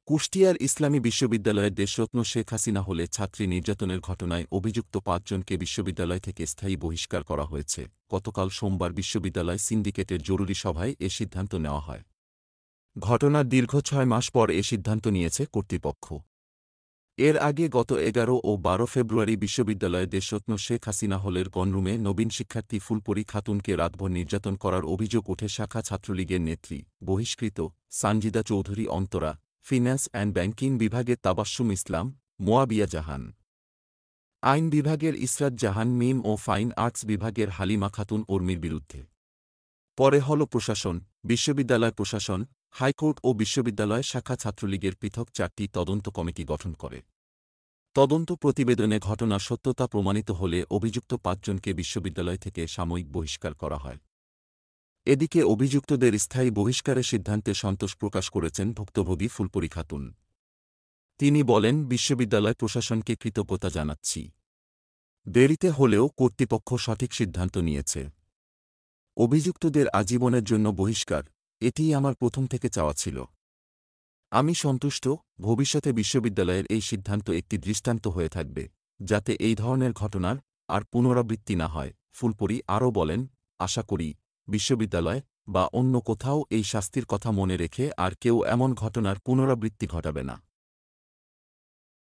কুষ্টিয়ার ইসলামী বিশ্ববিদ্যালয়ের দেশরত্ন শেখ হাসিনা হলে ছাত্রী নির্যাতনের ঘটনায় অভিযুক্ত ৫ জনকে বিশ্ববিদ্যালয় থেকে স্থায়ী বহিষ্কার করা হয়েছে। গতকাল সোমবার বিশ্ববিদ্যালয় সিন্ডিকেটের জরুরি সভায় এ সিদ্ধান্ত নেওয়া হয়। ঘটনার দীর্ঘ ৬ মাস পর এ সিদ্ধান্ত নিয়েছে কর্তৃপক্ষ। এর আগে গত ১১ ও ১২ ফেব্রুয়ারি বিশ্ববিদ্যালয়ে দেশরত্ন শেখ হাসিনা হলের গণরুমে নবীন শিক্ষার্থী ফুলপরি খাতুনকে রাতভর নির্যাতন করার অভিযোগ ওঠে শাখা ছাত্রলীগের নেত্রী, বহিষ্কৃত Sanjida Chowdhury Antara, finance and banking বিভাগের তাবাস্সুম ইসলাম, মোয়াবিয়া জাহান, আইন বিভাগের ইসরাত জাহান মিম ও ফাইন আর্টস বিভাগের হালিমা খাতুন উর্মির বিরুদ্ধে। পরে হল প্রশাসন, বিশ্ববিদ্যালয় প্রশাসন, হাইকোর্ট ও বিশ্ববিদ্যালয় শাখা ছাত্রলীগের পৃথক ৪টি তদন্ত কমিটি গঠন করে। তদন্ত প্রতিবেদনে ঘটনার সত্যতা প্রমাণিত হলে অভিযুক্ত ৫ জনকে বিশ্ববিদ্যালয় থেকে সাময়িক বহিষ্কার করা হয়। এদিকে অভিযুক্তদের স্থায়ী বহিষ্কারের সিদ্ধান্তে সন্তোষ প্রকাশ করেছেন ভুক্তভোগী ফুলপরি খাতুন। তিনি বলেন, বিশ্ববিদ্যালয় প্রশাসনকে কৃতজ্ঞতা জানাচ্ছি। দেরিতে হলেও কর্তৃপক্ষ সঠিক সিদ্ধান্ত নিয়েছে। অভিযুক্তদের আজীবনের জন্য বহিষ্কার, এটিই আমার প্রথম থেকে চাওয়া ছিল। আমি সন্তুষ্ট, ভবিষ্যতে বিশ্ববিদ্যালয়ের এই সিদ্ধান্ত একটি দৃষ্টান্ত হয়ে থাকবে, যাতে এই ধরনের ঘটনার আর পুনরাবৃত্তি না হয়। ফুলপরি আরও বলেন, আশা করি বিশ্ববিদ্যালয় বা অন্য কোথাও এই শাস্তির কথা মনে রেখে আর কেউ এমন ঘটনার পুনরাবৃত্তি ঘটাবে না।